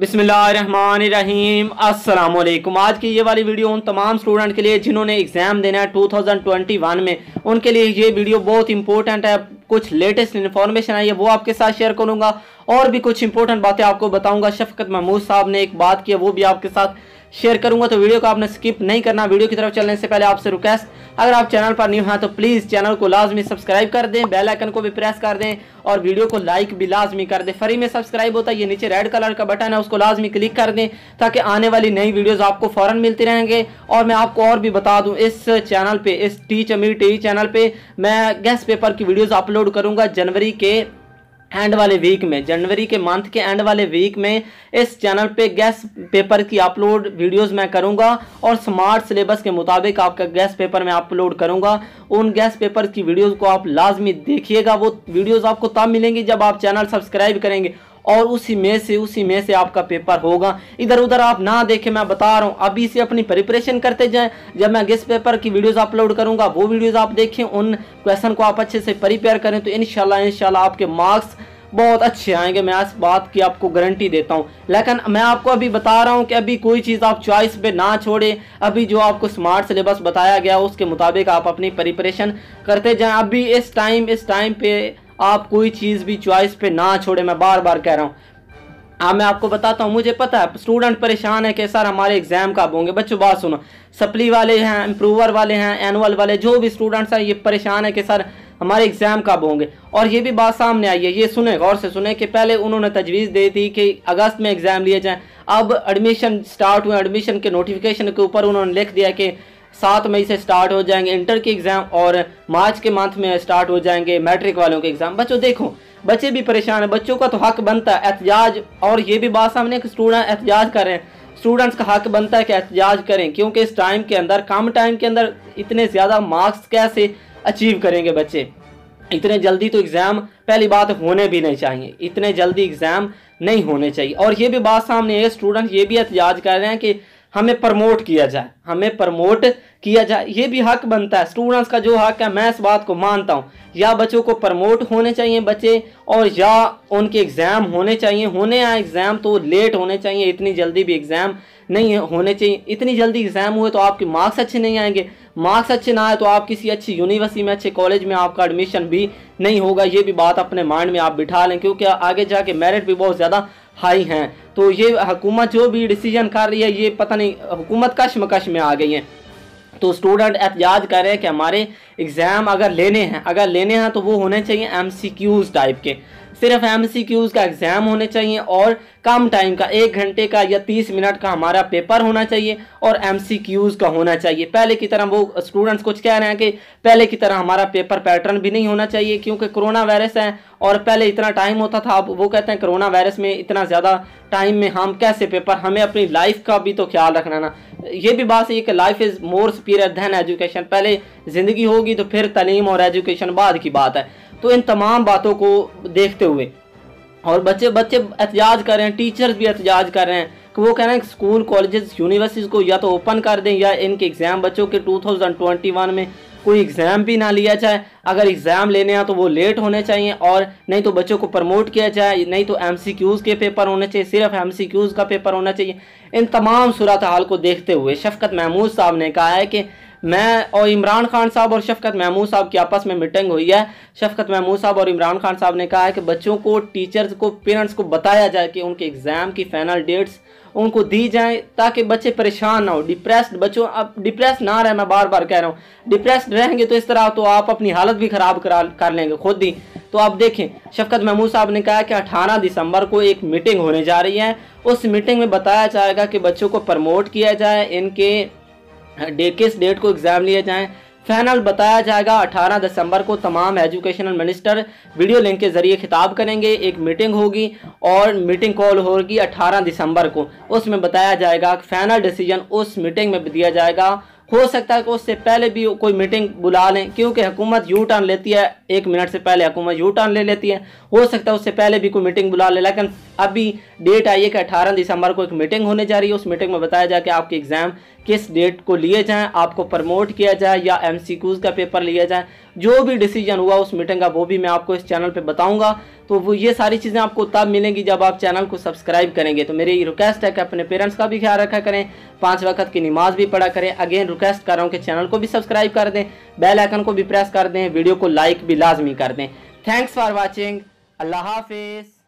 बिस्मिल्लाहिर्रहमानिर्रहीम अस्सलाम वालेकुम। आज की ये वाली वीडियो उन तमाम स्टूडेंट के लिए जिन्होंने एग्ज़ाम देना है 2021 में, उनके लिए ये वीडियो बहुत इंपॉर्टेंट है। कुछ लेटेस्ट इन्फॉर्मेशन आई है वो आपके साथ शेयर करूंगा और भी कुछ इंपॉर्टेंट बातें आपको बताऊंगा। शफकत महमूद साहब ने एक बात की है वो भी आपके साथ शेयर करूंगा, तो वीडियो को आपने स्किप नहीं करना। वीडियो की तरफ चलने से पहले आपसे रिक्वेस्ट, अगर आप चैनल पर न्यू हैं तो प्लीज़ चैनल को लाजमी सब्सक्राइब कर दें, बेल आइकन को भी प्रेस कर दें और वीडियो को लाइक भी लाजमी कर दें। फ्री में सब्सक्राइब होता है, ये नीचे रेड कलर का बटन है उसको लाजमी क्लिक कर दें ताकि आने वाली नई वीडियोस आपको फ़ौरन मिलती रहेंगे। और मैं आपको और भी बता दूं, इस चैनल पे, इस टीच अमीर टीवी चैनल पे मैं गेस्ट पेपर की वीडियोस अपलोड करूंगा जनवरी के एंड वाले वीक में, जनवरी के मंथ के एंड वाले वीक में इस चैनल पे गेस्ट पेपर की अपलोड वीडियोस मैं करूंगा और स्मार्ट सिलेबस के मुताबिक आपका गेस्ट पेपर मैं अपलोड करूंगा। उन गेस्ट पेपर की वीडियोस को आप लाजमी देखिएगा। वो वीडियोस आपको तब मिलेंगी जब आप चैनल सब्सक्राइब करेंगे और उसी में से आपका पेपर होगा। इधर उधर आप ना देखें, मैं बता रहा हूँ, अभी से अपनी प्रिपरेशन करते जाएं। जब मैं गेस्ट पेपर की वीडियोस अपलोड करूंगा वो वीडियोस आप देखें, उन क्वेश्चन को आप अच्छे से प्रिपेयर करें तो इंशाल्लाह आपके मार्क्स बहुत अच्छे आएंगे। मैं इस बात की आपको गारंटी देता हूं। लेकिन मैं आपको अभी बता रहा हूं कि अभी कोई चीज़ आप चॉइस पे ना छोड़े। अभी जो आपको स्मार्ट सिलेबस बताया गया उसके मुताबिक आप अपनी प्रिपरेशन करते जाएं। अभी इस टाइम पे आप कोई चीज़ भी चॉइस पे ना छोड़े, मैं बार बार कह रहा हूँ। मैं आपको बताता हूँ, मुझे पता है स्टूडेंट परेशान है कि सर हमारे एग्जाम कब होंगे। बच्चों बात सुनो, सप्ली वाले हैं, इम्प्रूवर वाले हैं, एनुअल वाले, जो भी स्टूडेंट्स हैं ये परेशान है कि सर हमारे एग्जाम कब होंगे। और ये भी बात सामने आई है, ये सुने, गौर से सुने, कि पहले उन्होंने तजवीज़ दी थी कि अगस्त में एग्जाम लिए जाएं। अब एडमिशन स्टार्ट हुए, एडमिशन के नोटिफिकेशन के ऊपर उन्होंने लिख दिया कि 7 मई से स्टार्ट हो जाएंगे इंटर के एग्ज़ाम और मार्च के मंथ में स्टार्ट हो जाएंगे मैट्रिक वालों के एग्ज़ाम। बच्चों देखो, बच्चे भी परेशान है, बच्चों का तो हक बनता है एहतजाज। और ये भी बात सामने कि स्टूडेंट एहतजाज कर रहे हैं, स्टूडेंट्स का हक बनता है कि एहतजाज करें, क्योंकि इस टाइम के अंदर, कम टाइम के अंदर इतने ज़्यादा मार्क्स कैसे अचीव करेंगे बच्चे। इतने जल्दी तो एग्ज़ाम, पहली बात होने भी नहीं चाहिए, इतने जल्दी एग्ज़ाम नहीं होने चाहिए। और ये भी बात सामने है, स्टूडेंट ये भी एहतजाज कर रहे हैं कि हमें प्रमोट किया जाए, हमें प्रमोट किया जाए। ये भी हक बनता है स्टूडेंट्स का, जो हक है मैं इस बात को मानता हूँ। या बच्चों को प्रमोट होने चाहिए बच्चे, और या उनके एग्ज़ाम होने चाहिए। होने आए एग्ज़ाम तो लेट होने चाहिए, इतनी जल्दी भी एग्ज़ाम नहीं होने चाहिए। इतनी जल्दी एग्ज़ाम हुए तो आपके मार्क्स अच्छे नहीं आएंगे, मार्क्स अच्छे ना आए तो आप किसी अच्छी यूनिवर्सिटी में, अच्छे कॉलेज में आपका एडमिशन भी नहीं होगा। ये भी बात अपने माइंड में आप बिठा लें, क्योंकि आगे जाके मेरिट भी बहुत ज़्यादा हाई हैं। तो ये हुकूमत जो भी डिसीजन कर रही है, ये पता नहीं, हुकूमत कशमकश में आ गई है। तो स्टूडेंट एहतजाज कर रहे हैं कि हमारे एग्ज़ाम अगर लेने हैं तो वो होने चाहिए MCQs टाइप के, सिर्फ MCQs का एग्ज़ाम होने चाहिए और कम टाइम का, 1 घंटे का या 30 मिनट का हमारा पेपर होना चाहिए और MCQs का होना चाहिए। पहले की तरह, वो स्टूडेंट्स कुछ कह रहे हैं कि पहले की तरह हमारा पेपर पैटर्न भी नहीं होना चाहिए, क्योंकि कोरोना वायरस है और पहले इतना टाइम होता था। अब वो कहते हैं कोरोना वायरस में इतना ज़्यादा टाइम में हम कैसे पेपर, हमें अपनी लाइफ का भी तो ख्याल रखना ना। ये भी बात है कि life is more superior than education, पहले ज़िंदगी होगी तो फिर तालीम और एजुकेशन बाद की बात है। तो इन तमाम बातों को देखते हुए, और बच्चे एहतजाज कर रहे हैं, टीचर्स भी एहतजाज कर रहे हैं कि वो कह रहे हैं कि स्कूल, कॉलेजेस, यूनिवर्सिटीज़ को या तो ओपन कर दें या इनके एग्ज़ाम, बच्चों के 2021 में कोई एग्ज़ाम भी ना लिया जाए। अगर एग्ज़ाम लेने हैं तो वो लेट होने चाहिए, और नहीं तो बच्चों को प्रमोट किया जाए, नहीं तो MCQs के पेपर होने चाहिए, सिर्फ MCQs का पेपर होना चाहिए। इन तमाम सूरत हाल को देखते हुए शफकत महमूद साहब ने कहा है कि मैं और इमरान खान साहब और शफकत महमूद साहब की आपस में मीटिंग हुई है। शफकत महमूद साहब और इमरान खान साहब ने कहा है कि बच्चों को, टीचर्स को, पेरेंट्स को बताया जाए कि उनके एग्ज़ाम की फाइनल डेट्स उनको दी जाए, ताकि बच्चे परेशान ना हो, डिप्रेस्ड, बच्चों अब डिप्रेस ना रहे। मैं बार बार कह रहा हूँ, डिप्रेस्ड रहेंगे तो इस तरह तो आप अपनी हालत भी ख़राब कर लेंगे खुद ही। तो आप देखें, शफकत महमूद साहब ने कहा कि 18 दिसंबर को एक मीटिंग होने जा रही है। उस मीटिंग में बताया जाएगा कि बच्चों को प्रमोट किया जाए, इनके किस डेट को एग्ज़ाम लिए जाएं। फाइनल बताया जाएगा 18 दिसंबर को। तमाम एजुकेशनल मिनिस्टर वीडियो लिंक के ज़रिए खिताब करेंगे, एक मीटिंग होगी और मीटिंग कॉल होगी 18 दिसंबर को। उसमें बताया जाएगा, फाइनल डिसीजन उस मीटिंग में दिया जाएगा। हो सकता है कि उससे पहले भी कोई मीटिंग बुला लें, क्योंकि हुकूमत यू टर्न लेती है, 1 मिनट से पहले हुकूमत यू टर्न ले लेती है। हो सकता है उससे पहले भी कोई मीटिंग बुला ले, लेकिन अभी डेट आई है कि 18 दिसंबर को एक मीटिंग होने जा रही है। उस मीटिंग में बताया जाए कि आपके एग्ज़ाम किस डेट को लिए जाएं, आपको प्रमोट किया जाए या MCQs का पेपर लिया जाए, जो भी डिसीजन हुआ उस मीटिंग का वो भी मैं आपको इस चैनल पे बताऊंगा। तो वो ये सारी चीज़ें आपको तब मिलेंगी जब आप चैनल को सब्सक्राइब करेंगे। तो मेरी रिक्वेस्ट है कि अपने पेरेंट्स का भी ख्याल रखा करें, 5 वक्त की नमाज भी पढ़ा करें। अगेन रिक्वेस्ट कर रहा हूँ कि चैनल को भी सब्सक्राइब कर दें, बेल आइकन को भी प्रेस कर दें, वीडियो को लाइक भी लाजमी कर दें। Thanks for watching. अल्लाह हाफिज़।